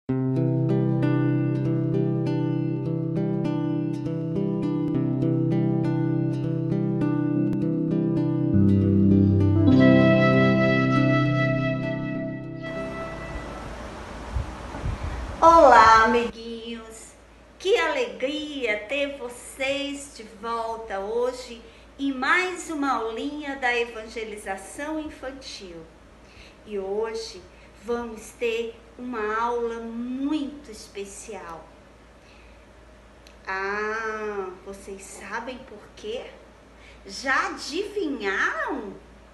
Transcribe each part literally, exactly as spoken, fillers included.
Olá, amiguinhos! Que alegria ter vocês de volta hoje em mais uma aulinha da evangelização infantil. E hoje vamos ter uma aula muito especial. Ah, vocês sabem por quê? Já adivinharam?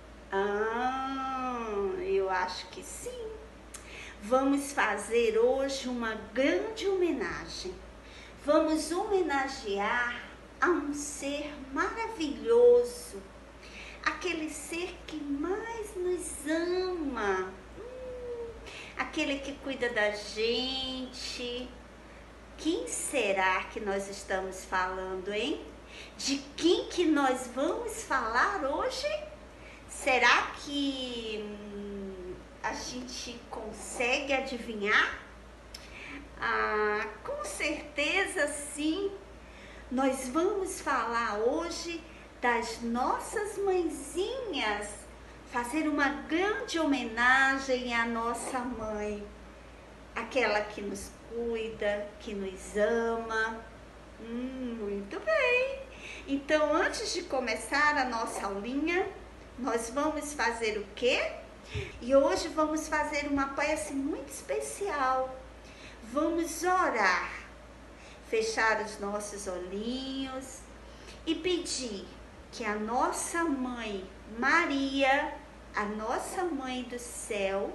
Ah, eu acho que sim. Vamos fazer hoje uma grande homenagem. Vamos homenagear a um ser maravilhoso, aquele ser que mais nos ama, hum, aquele que cuida da gente. Quem será que nós estamos falando, hein? De quem que nós vamos falar hoje? Será que hum, a gente consegue adivinhar? Ah, com certeza sim! Nós vamos falar hoje das nossas mãezinhas, fazer uma grande homenagem à nossa mãe, aquela que nos cuida, que nos ama. Hum, muito bem! Então, antes de começar a nossa aulinha, nós vamos fazer o quê? E hoje vamos fazer uma prece muito especial. Vamos orar, fechar os nossos olhinhos e pedir que a nossa mãe Maria, a nossa mãe do céu,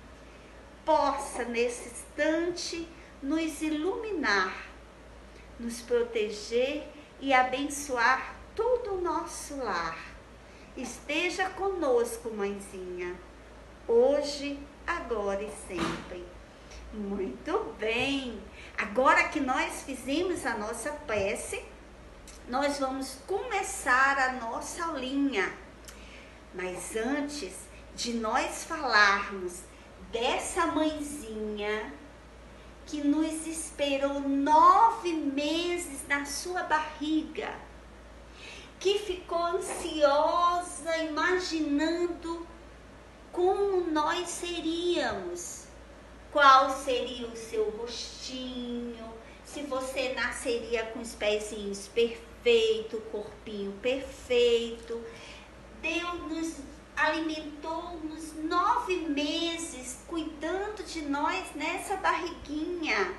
possa nesse instante nos iluminar, nos proteger e abençoar todo o nosso lar. Esteja conosco, mãezinha, hoje, agora e sempre. Muito bem! Agora que nós fizemos a nossa prece, nós vamos começar a nossa aulinha. Mas antes de nós falarmos dessa mãezinha que nos esperou nove meses na sua barriga, que ficou ansiosa imaginando como nós seríamos, qual seria o seu rostinho, se você nasceria com os pezinhos perfeitos, corpinho perfeito. Deus nos alimentou nos nove meses, cuidando de nós nessa barriguinha.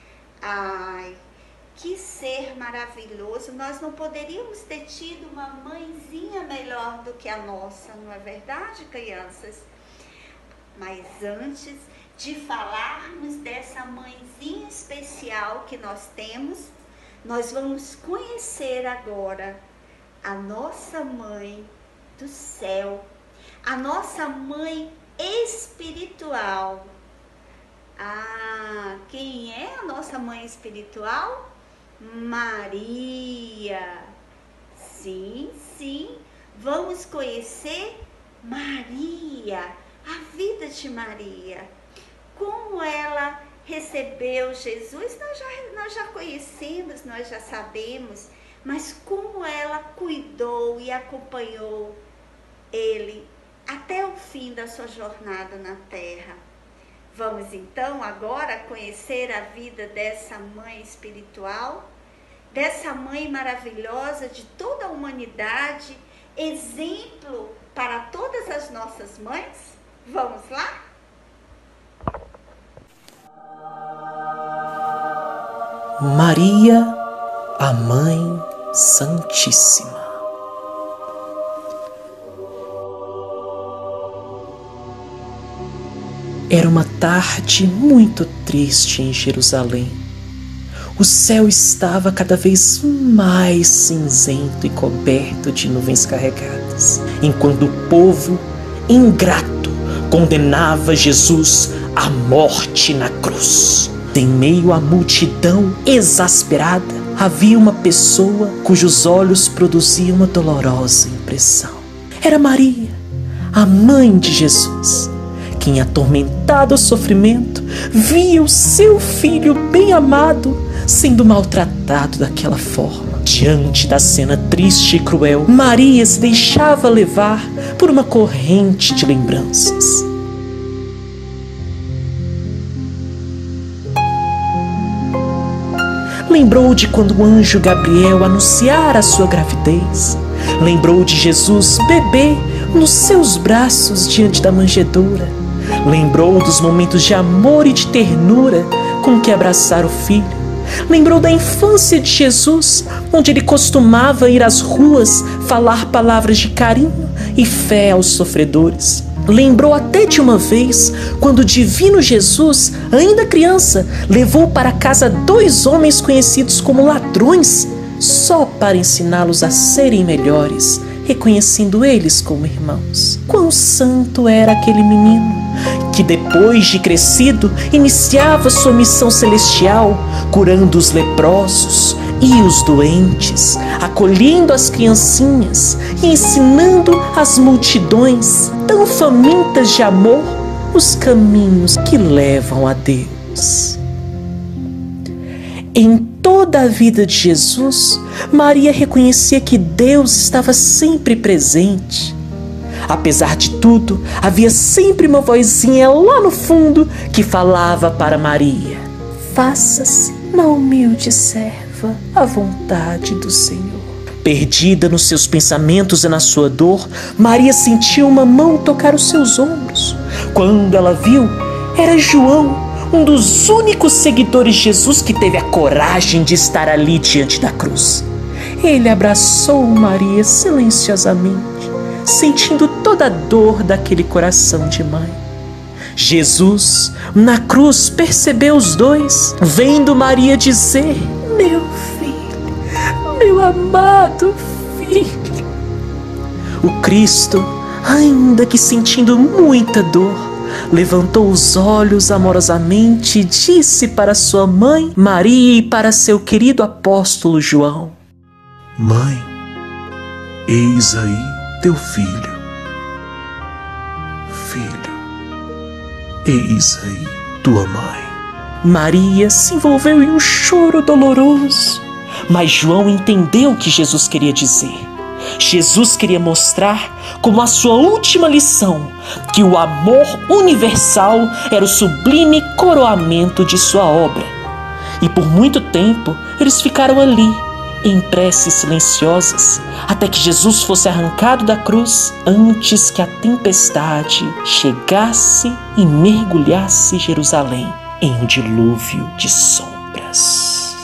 Ai, que ser maravilhoso! Nós não poderíamos ter tido uma mãezinha melhor do que a nossa, não é verdade, crianças? Mas antes de falarmos dessa mãezinha especial que nós temos, nós vamos conhecer agora a nossa mãe do céu, a nossa mãe espiritual. Ah, quem é a nossa mãe espiritual? Maria. Sim, sim, vamos conhecer Maria, a vida de Maria. Como ela recebeu Jesus, nós já, nós já conhecemos, nós já sabemos, mas como ela cuidou e acompanhou ele até o fim da sua jornada na terra. Vamos então agora conhecer a vida dessa mãe espiritual, dessa mãe maravilhosa de toda a humanidade, exemplo para todas as nossas mães? Vamos lá? Maria, a Mãe Santíssima. Era uma tarde muito triste em Jerusalém. O céu estava cada vez mais cinzento e coberto de nuvens carregadas, enquanto o povo ingrato condenava Jesus à morte na cruz. Em meio à multidão exasperada, havia uma pessoa cujos olhos produziam uma dolorosa impressão. Era Maria, a mãe de Jesus, que, em atormentado sofrimento, via o seu filho bem amado sendo maltratado daquela forma. Diante da cena triste e cruel, Maria se deixava levar por uma corrente de lembranças. Lembrou de quando o anjo Gabriel anunciara a sua gravidez. Lembrou de Jesus bebê nos seus braços diante da manjedoura. Lembrou dos momentos de amor e de ternura com que abraçara o filho. Lembrou da infância de Jesus, onde ele costumava ir às ruas falar palavras de carinho e fé aos sofredores. Lembrou até de uma vez, quando o divino Jesus, ainda criança, levou para casa dois homens conhecidos como ladrões, só para ensiná-los a serem melhores, reconhecendo eles como irmãos. Quão santo era aquele menino, que depois de crescido, iniciava sua missão celestial, curando os leprosos e os doentes, acolhendo as criancinhas e ensinando as multidões tão famintas de amor os caminhos que levam a Deus. Em toda a vida de Jesus, Maria reconhecia que Deus estava sempre presente. Apesar de tudo, havia sempre uma vozinha lá no fundo que falava para Maria: faça-se na humilde serva a vontade do Senhor. Perdida nos seus pensamentos e na sua dor, Maria sentiu uma mão tocar os seus ombros. Quando ela viu, era João, um dos únicos seguidores de Jesus que teve a coragem de estar ali diante da cruz. Ele abraçou Maria silenciosamente, sentindo toda a dor daquele coração de mãe. Jesus, na cruz, percebeu os dois, vendo Maria dizer: meu filho, meu amado filho. O Cristo, ainda que sentindo muita dor, levantou os olhos amorosamente e disse para sua mãe Maria e para seu querido apóstolo João: mãe, eis aí teu filho. Filho, eis aí tua mãe. Maria se envolveu em um choro doloroso, mas João entendeu o que Jesus queria dizer. Jesus queria mostrar como a sua última lição que o amor universal era o sublime coroamento de sua obra. E por muito tempo eles ficaram ali, em preces silenciosas, até que Jesus fosse arrancado da cruz, antes que a tempestade chegasse e mergulhasse Jerusalém em um dilúvio de sombras.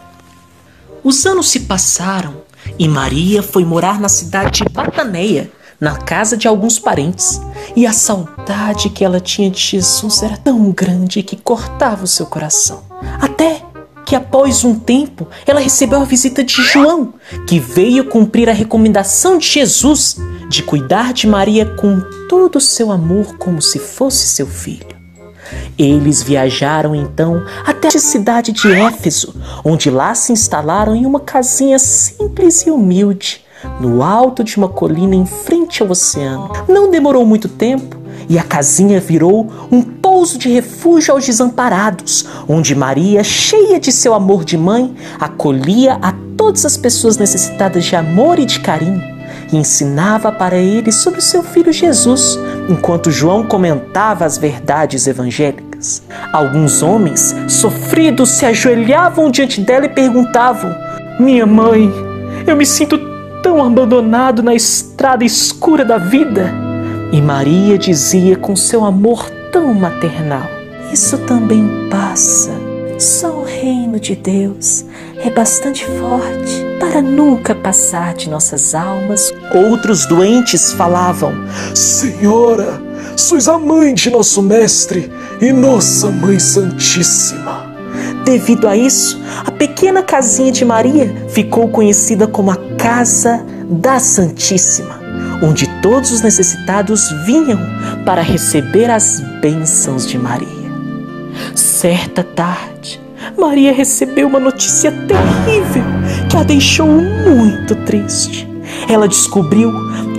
Os anos se passaram e Maria foi morar na cidade de Bataneia, na casa de alguns parentes, e a saudade que ela tinha de Jesus era tão grande que cortava o seu coração. Até que após um tempo ela recebeu a visita de João, que veio cumprir a recomendação de Jesus de cuidar de Maria com todo o seu amor como se fosse seu filho. Eles viajaram então até a cidade de Éfeso, onde lá se instalaram em uma casinha simples e humilde, no alto de uma colina em frente ao oceano. Não demorou muito tempo e a casinha virou um pouso de refúgio aos desamparados, onde Maria, cheia de seu amor de mãe, acolhia a todas as pessoas necessitadas de amor e de carinho e ensinava para eles sobre o seu filho Jesus, enquanto João comentava as verdades evangélicas. Alguns homens sofridos se ajoelhavam diante dela e perguntavam: minha mãe, eu me sinto tão abandonado na estrada escura da vida. E Maria dizia com seu amor tão maternal: isso também passa. Só o reino de Deus é bastante forte para nunca passar de nossas almas. Outros doentes falavam: Senhora, sois a mãe de nosso mestre e nossa Mãe Santíssima. Devido a isso, a pequena casinha de Maria ficou conhecida como a Casa da Santíssima, onde todos os necessitados vinham para receber as bênçãos de Maria. Certa tarde, Maria recebeu uma notícia terrível que a deixou muito triste. Ela descobriu que todos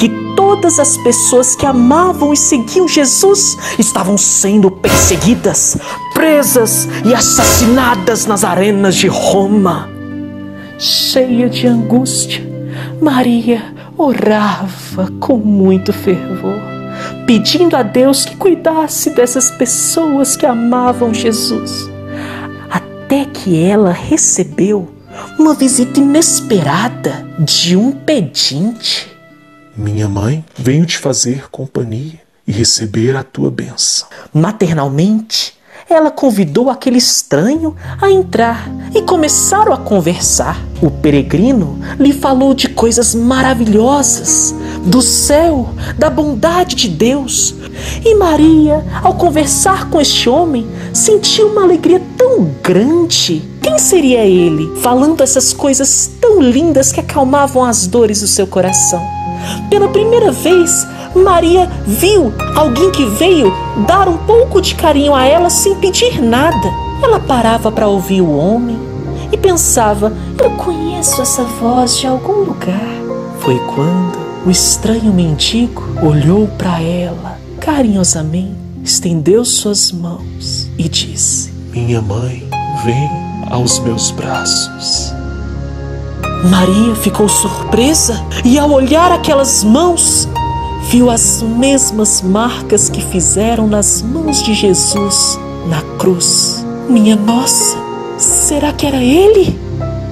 todas as pessoas que amavam e seguiam Jesus estavam sendo perseguidas, presas e assassinadas nas arenas de Roma. Cheia de angústia, Maria orava com muito fervor, pedindo a Deus que cuidasse dessas pessoas que amavam Jesus. Até que ela recebeu uma visita inesperada de um pedinte. Minha mãe, venho te fazer companhia e receber a tua bênção. Maternalmente, ela convidou aquele estranho a entrar e começaram a conversar. O peregrino lhe falou de coisas maravilhosas, do céu, da bondade de Deus. E Maria, ao conversar com este homem, sentiu uma alegria tão grande. Quem seria ele, falando essas coisas tão lindas que acalmavam as dores do seu coração? Pela primeira vez, Maria viu alguém que veio dar um pouco de carinho a ela sem pedir nada. Ela parava para ouvir o homem e pensava: eu conheço essa voz de algum lugar. Foi quando o estranho mendigo olhou para ela carinhosamente, estendeu suas mãos e disse: minha mãe, vem aos meus braços. Maria ficou surpresa e, ao olhar aquelas mãos, viu as mesmas marcas que fizeram nas mãos de Jesus na cruz. Minha nossa, será que era ele?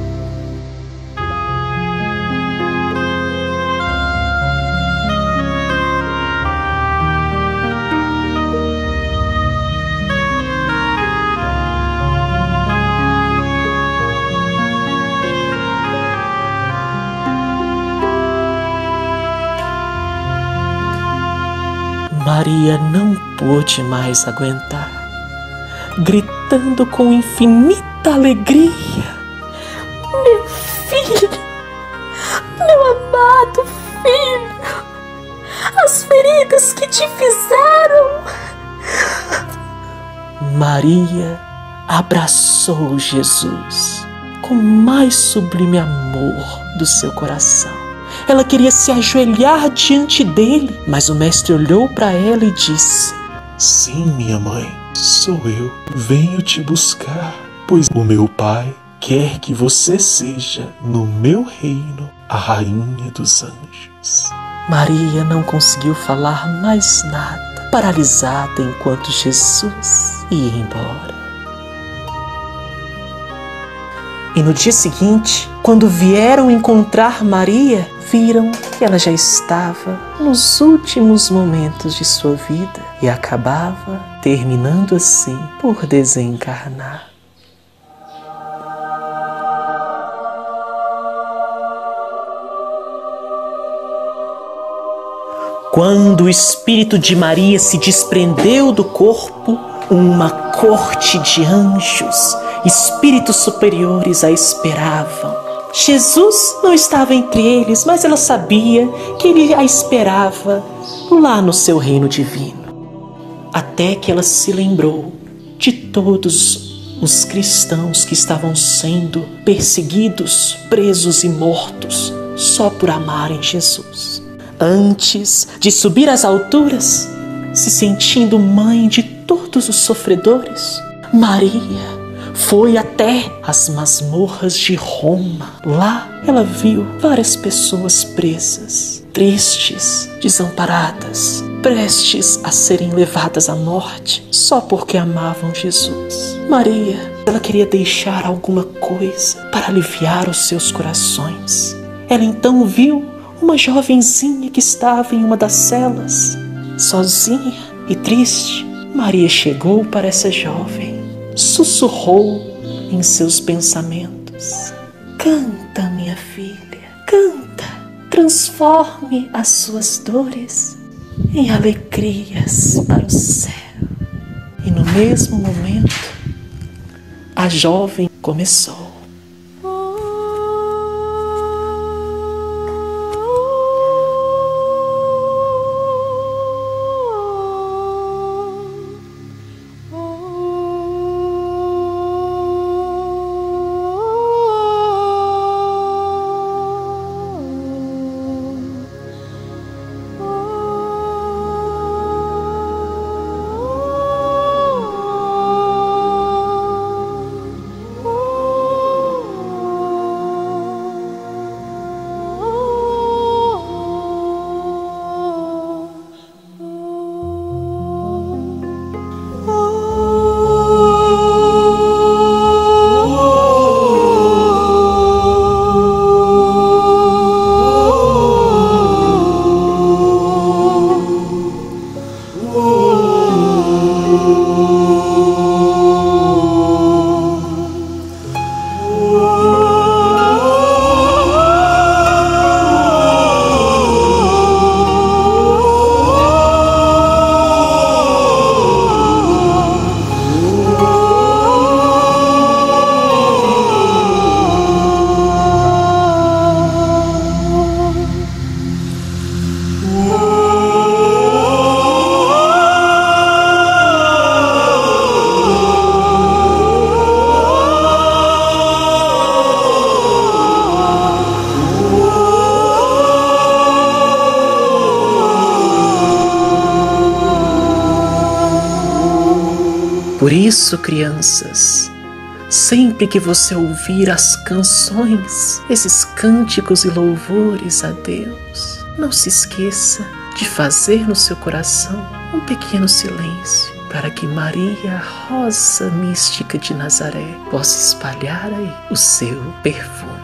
Maria não pôde mais aguentar, gritando com infinita alegria: meu filho, meu amado filho, as feridas que te fizeram. Maria abraçou Jesus com o mais sublime amor do seu coração. Ela queria se ajoelhar diante dele, mas o mestre olhou para ela e disse: sim, minha mãe, sou eu. Venho te buscar, pois o meu pai quer que você seja, no meu reino, a rainha dos anjos. Maria não conseguiu falar mais nada, paralisada enquanto Jesus ia embora. E no dia seguinte, quando vieram encontrar Maria, viram que ela já estava nos últimos momentos de sua vida e acabava terminando assim por desencarnar. Quando o espírito de Maria se desprendeu do corpo, uma corte de anjos, espíritos superiores, a esperavam. Jesus não estava entre eles, mas ela sabia que ele a esperava lá no seu reino divino. Até que ela se lembrou de todos os cristãos que estavam sendo perseguidos, presos e mortos só por amarem Jesus. Antes de subir às alturas, se sentindo mãe de todos os sofredores, Maria foi até as masmorras de Roma. Lá ela viu várias pessoas presas, tristes, desamparadas, prestes a serem levadas à morte só porque amavam Jesus. Maria, ela queria deixar alguma coisa para aliviar os seus corações. Ela então viu uma jovenzinha que estava em uma das celas, sozinha e triste. Maria chegou para essa jovem, sussurrou em seus pensamentos: canta, minha filha, canta, transforme as suas dores em alegrias para o céu. E no mesmo momento, a jovem começou: Por isso, crianças, sempre que você ouvir as canções, esses cânticos e louvores a Deus, não se esqueça de fazer no seu coração um pequeno silêncio para que Maria, a rosa mística de Nazaré, possa espalhar aí o seu perfume.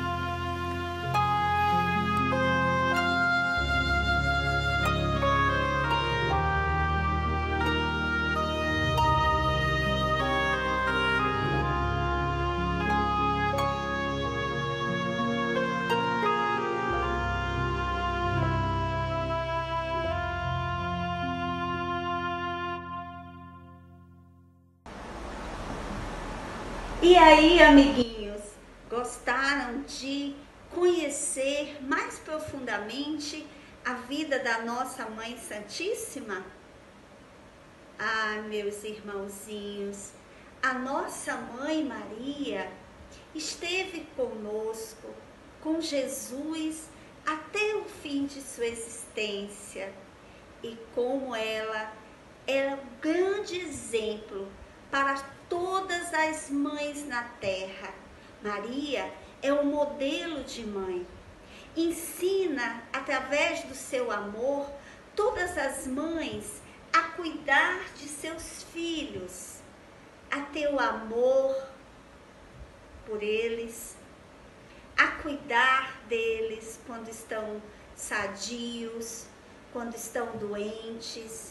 E aí, amiguinhos, gostaram de conhecer mais profundamente a vida da nossa Mãe Santíssima? Ah, meus irmãozinhos, a nossa Mãe Maria esteve conosco, com Jesus, até o fim de sua existência. E como ela era um grande exemplo para todas as mães na terra. Maria é um modelo de mãe. Ensina, através do seu amor, todas as mães a cuidar de seus filhos, a ter o amor por eles, a cuidar deles quando estão sadios, quando estão doentes.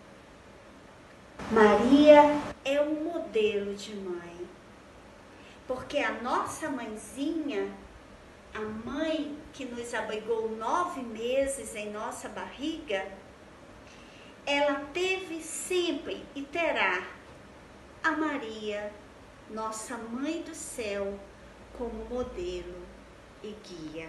Maria é um modelo de mãe, porque a nossa mãezinha, a mãe que nos abrigou nove meses em nossa barriga, ela teve sempre e terá a Maria, nossa Mãe do Céu, como modelo e guia.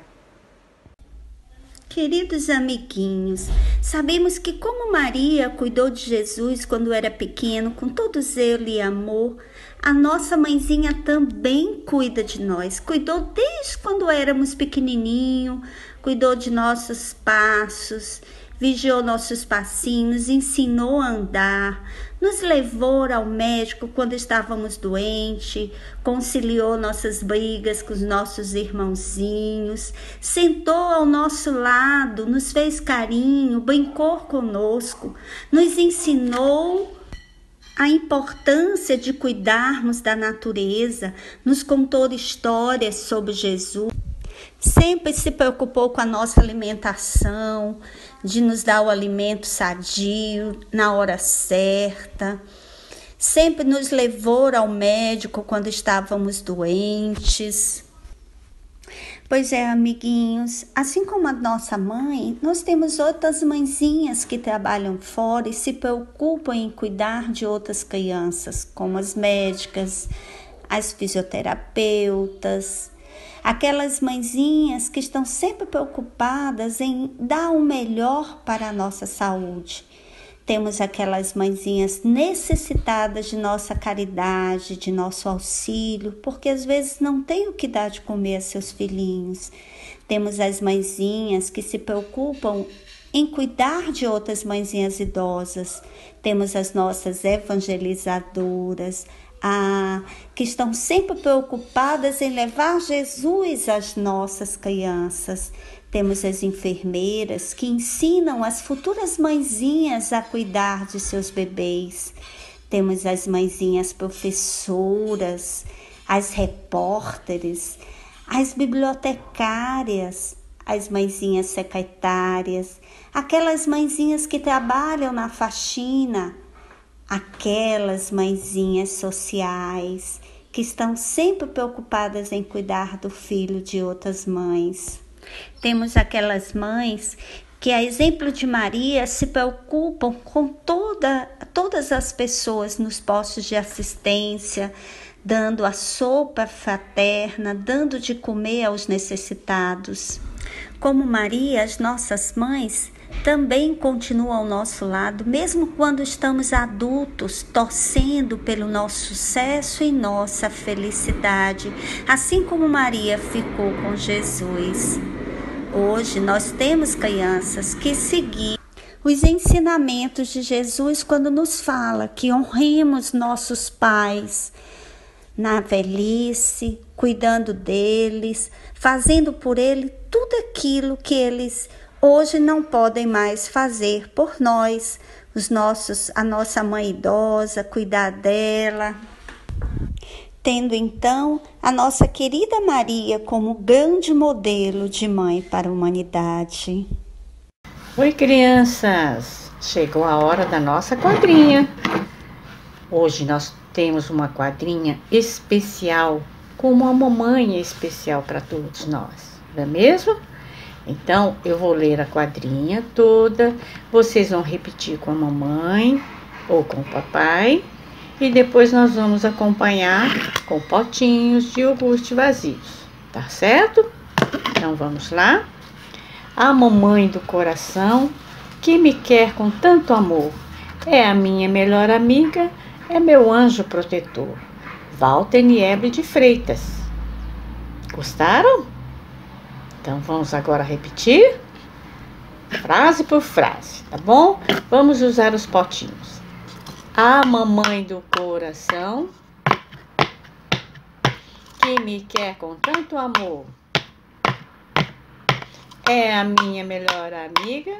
Queridos amiguinhos, sabemos que como Maria cuidou de Jesus quando era pequeno, com todo zelo e amor, a nossa mãezinha também cuida de nós. Cuidou desde quando éramos pequenininho, cuidou de nossos passos, vigiou nossos passinhos, ensinou a andar, nos levou ao médico quando estávamos doentes, conciliou nossas brigas com os nossos irmãozinhos, sentou ao nosso lado, nos fez carinho, brincou conosco, nos ensinou a importância de cuidarmos da natureza, nos contou histórias sobre Jesus. Sempre se preocupou com a nossa alimentação, de nos dar o alimento sadio, na hora certa. Sempre nos levou ao médico quando estávamos doentes. Pois é, amiguinhos, assim como a nossa mãe, nós temos outras mãezinhas que trabalham fora e se preocupam em cuidar de outras crianças, como as médicas, as fisioterapeutas, aquelas mãezinhas que estão sempre preocupadas em dar o melhor para a nossa saúde. Temos aquelas mãezinhas necessitadas de nossa caridade, de nosso auxílio, porque às vezes não tem o que dar de comer a seus filhinhos. Temos as mãezinhas que se preocupam em cuidar de outras mãezinhas idosas. Temos as nossas evangelizadoras, Ah, que estão sempre preocupadas em levar Jesus às nossas crianças. Temos as enfermeiras que ensinam as futuras mãezinhas a cuidar de seus bebês. Temos as mãezinhas professoras, as repórteres, as bibliotecárias, as mãezinhas secretárias, aquelas mãezinhas que trabalham na faxina, aquelas mãezinhas sociais que estão sempre preocupadas em cuidar do filho de outras mães. Temos aquelas mães que, a exemplo de Maria, se preocupam com toda, todas as pessoas nos postos de assistência, dando a sopa fraterna, dando de comer aos necessitados. Como Maria, as nossas mães também continuam ao nosso lado, mesmo quando estamos adultos, torcendo pelo nosso sucesso e nossa felicidade, assim como Maria ficou com Jesus. Hoje nós temos crianças que seguiram os ensinamentos de Jesus quando nos fala que honremos nossos pais na velhice, cuidando deles, fazendo por ele tudo aquilo que eles hoje não podem mais fazer por nós, os nossos, a nossa mãe idosa, cuidar dela. Tendo então a nossa querida Maria como grande modelo de mãe para a humanidade. Oi, crianças! Chegou a hora da nossa quadrinha. Hoje nós temos uma quadrinha especial, como a mamãe é especial para todos nós, não é mesmo? Então, eu vou ler a quadrinha toda, vocês vão repetir com a mamãe ou com o papai, e depois nós vamos acompanhar com potinhos de iogurte vazios, tá certo? Então, vamos lá. A mamãe do coração, que me quer com tanto amor, é a minha melhor amiga, é meu anjo protetor. Walter Nieble de Freitas. Gostaram? Então, vamos agora repetir, frase por frase, tá bom? Vamos usar os potinhos. A mamãe do coração, que me quer com tanto amor, é a minha melhor amiga,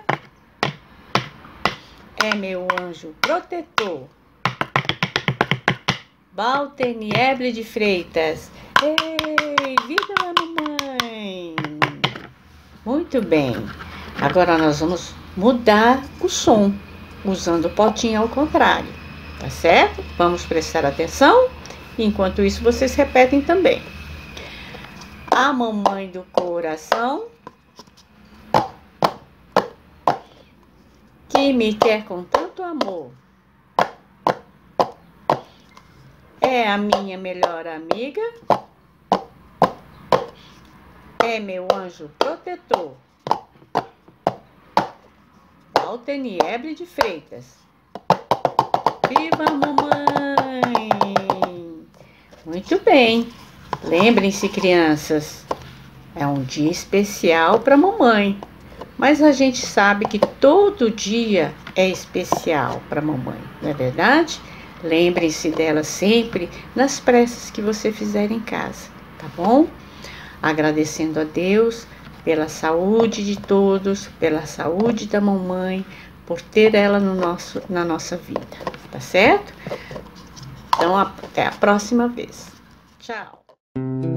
é meu anjo protetor. Walter Nieble de Freitas. Ei, viva a mamãe! Muito bem. Agora nós vamos mudar o som, usando o potinho ao contrário, tá certo? Vamos prestar atenção. Enquanto isso, vocês repetem também. A mamãe do coração, que me quer com tanto amor, é a minha melhor amiga, é meu anjo protetor. Walter Nieble de Freitas. Viva a mamãe! Muito bem. Lembrem-se, crianças, é um dia especial para a mamãe. Mas a gente sabe que todo dia é especial para a mamãe, não é verdade? Lembrem-se dela sempre nas preces que você fizer em casa, tá bom? Agradecendo a Deus pela saúde de todos, pela saúde da mamãe, por ter ela no nosso, na nossa vida, tá certo? Então, até a próxima vez. Tchau!